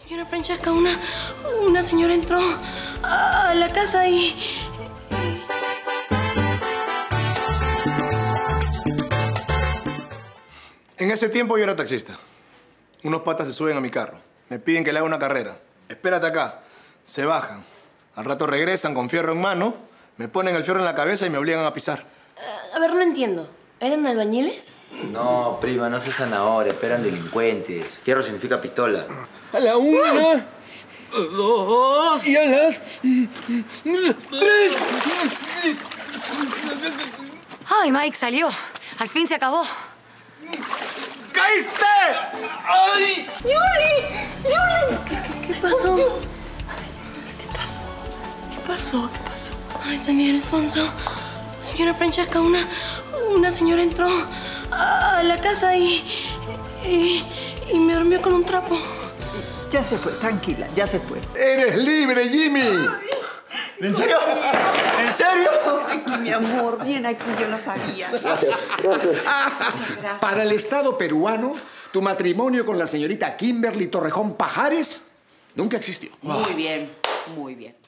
Señora Francesca, una señora entró a la casa y... En ese tiempo yo era taxista. Unos patas se suben a mi carro. Me piden que le haga una carrera. Espérate acá. Se bajan. Al rato regresan con fierro en mano, me ponen el fierro en la cabeza y me obligan a pisar. A ver, no entiendo. ¿Eran albañiles? No, prima, no seas zanahoria. Eran delincuentes. Fierro significa pistola. A la 1, a 2 y a las 3. Ay, Mike, salió. Al fin se acabó. ¡Caíste! ¡Ay! ¡Yuli! ¿Qué pasó? ¿Qué pasó? Ay, señor Alfonso. Señora Francesca, una señora entró a la casa y me durmió con un trapo. Ya se fue, tranquila, ya se fue. ¡Eres libre, Jimmy! ¿En serio? ¿En serio? Aquí, mi amor, bien aquí, yo lo sabía. Para el Estado peruano, tu matrimonio con la señorita Kimberly Torrejón Pajares nunca existió. Muy bien, muy bien.